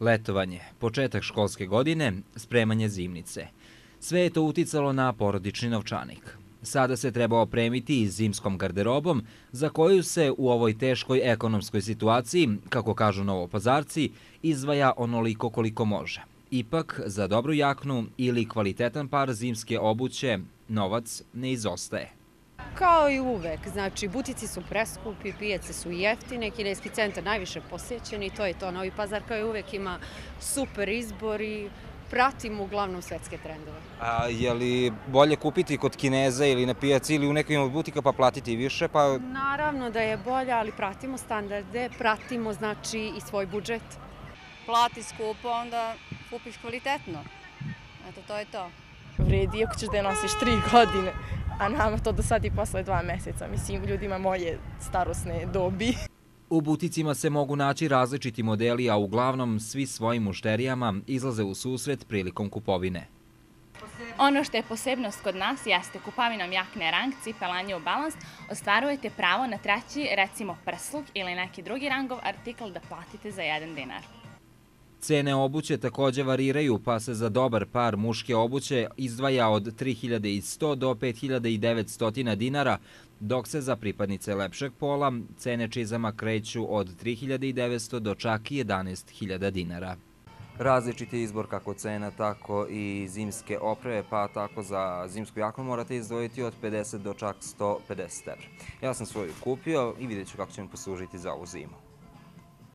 Letovanje, početak školske godine, spremanje zimnice. Sve je to uticalo na porodični novčanik. Sada se treba opremiti i zimskom garderobom, za koju se u ovoj teškoj ekonomskoj situaciji, kako kažu Novopazarci, izdvaja onoliko koliko može. Ipak, za dobru jaknu ili kvalitetan par zimske obuće, novac ne izostaje. Kao i uvek, znači butici su preskupi, pijace su jeftine, kineski centar najviše posjećen i to je to. Novi Pazar kao i uvek ima super izbor i pratimo uglavnom svetske trendove. A je li bolje kupiti kod Kineza ili na pijaci ili u nekim od butika pa platiti više? Naravno da je bolje, ali pratimo standarde, pratimo znači i svoj budžet. Plati skupo, onda kupiš kvalitetno. Eto, to je to. Vredi, iako ćeš da je nosiš 3 godine, a nama to do sad i posle 2 meseca. Mislim, ljudima moje starosne dobi. U buticima se mogu naći različiti modeli, a uglavnom svi svojim mušterijama izlaze u susret prilikom kupovine. Ono što je posebnost kod nas jeste kupovinom jakne rang, cipelanje u balans, ostvarujete pravo na treći, recimo prsluk ili neki drugi rangov artikl da platite za 1 dinar. Cene obuće takođe variraju, pa se za dobar par muške obuće izdvaja od 3100 do 5900 dinara, dok se za pripadnice lepšeg pola cene čizama kreću od 3900 do čak 11.000 dinara. Različit je izbor kako cena, tako i zimske opreme, pa tako za zimsku jaknu morate izdvojiti od 50 do čak 150 evra. Ja sam svoju kupio i vidjet ću kako će mi poslužiti za ovu zimu.